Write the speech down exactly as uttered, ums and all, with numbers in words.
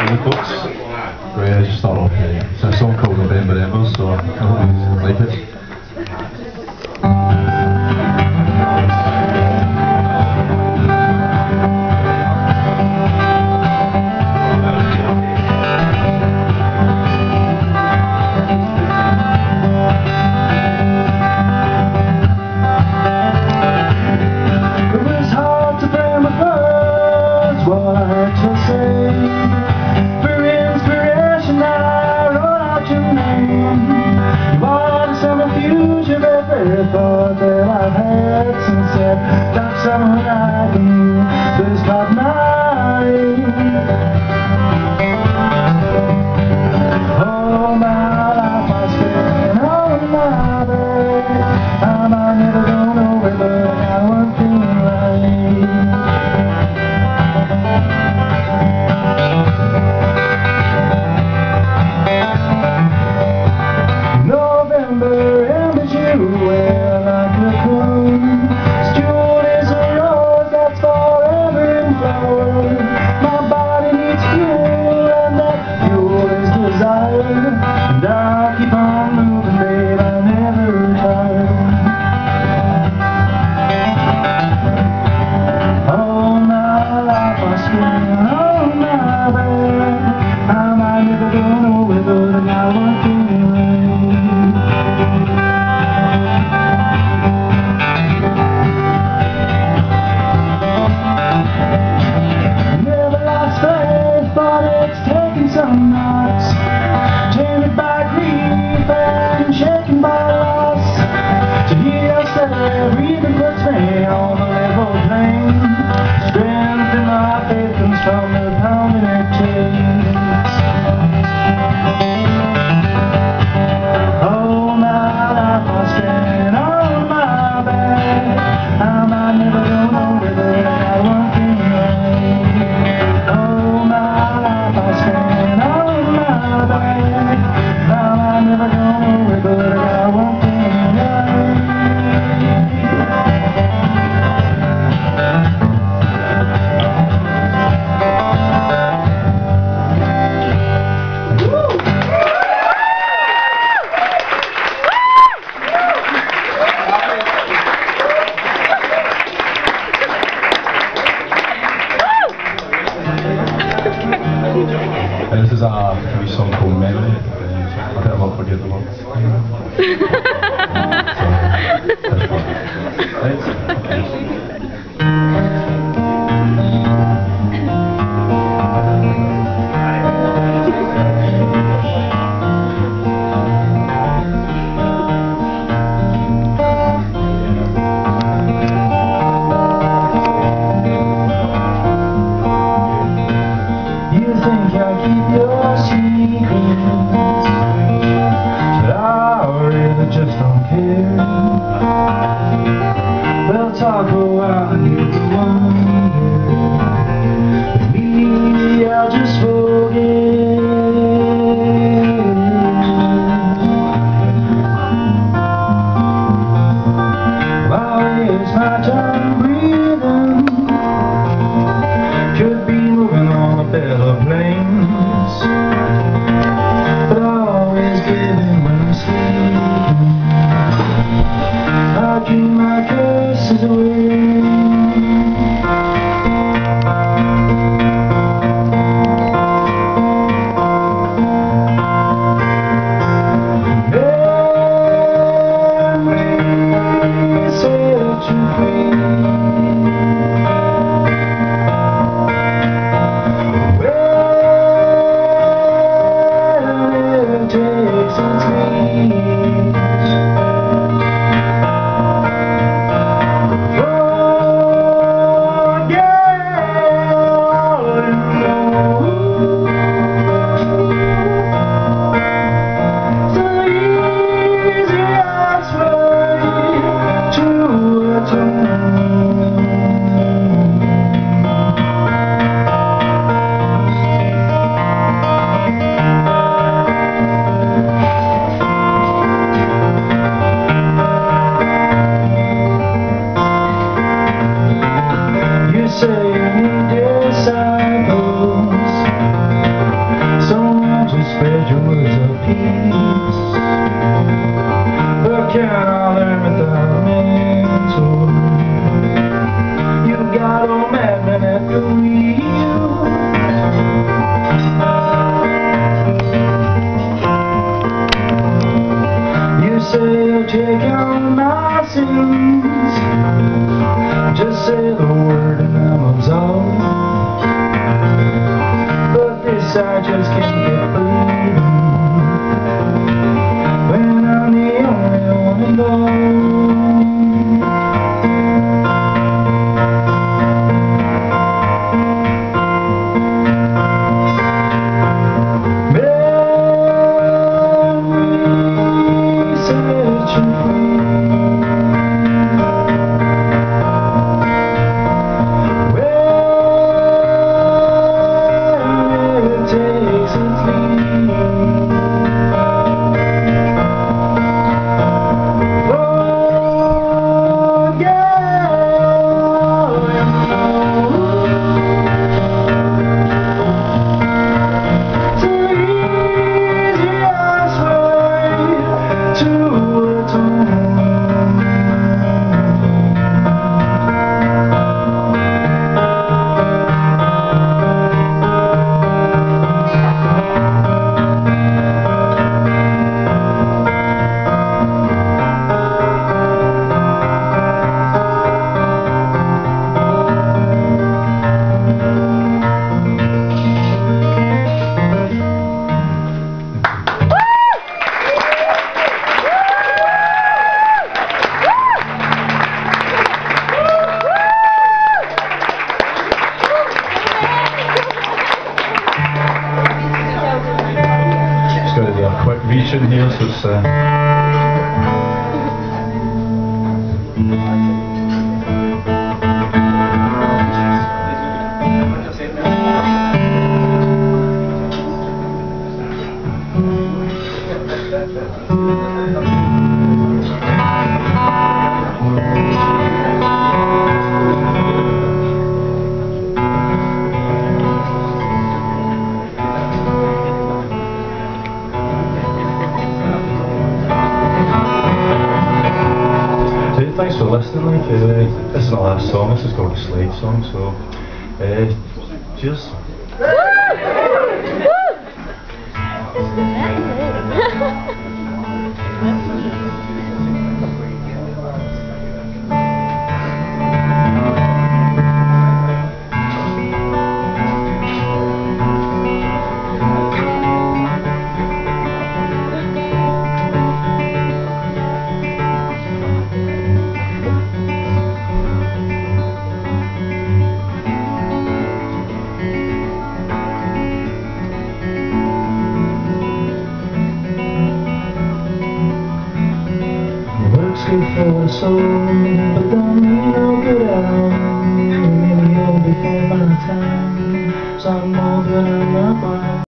Malone folks. Great, I just start off here. It's a song called November Embers, so I hope you like it. Thought that I've had since that summer night when you first caught my eye. All my life I spent on my bed. I might never go nowhere, but I got one thing right. November embers you wear. And I'll keep on moving, babe, I'll never tire. All my life I spent on my bed. I might never go nowhere, but I got one thing right. Never lost faith, but it's taken some knocks. Tainted by grief and shaken by loss. To hear yourself breathing puts me on a level plane. Strength in my faith comes from the pounding it takes. Oh, my life I spent on my bed. I might never go nowhere, but I got one thing right. Oh, my life I spent on my bed. I never go nowhere, but I got one thing right. And this is a wee song called Memory. I bet I won't forget the words. So, that's fun. Right? Okay. You think I keep your secrets, but I really just don't care. We'll talk a while. I just can't get breathing when I'm the only one involved. A quick reach in here, so it's uh thanks for listening. Like, uh, this is my last song. This is called a Slade song. So, uh, cheers. Good for the soul, but don't mean no good at all. Maybe you'll be before my time, so I'm more good on my mind.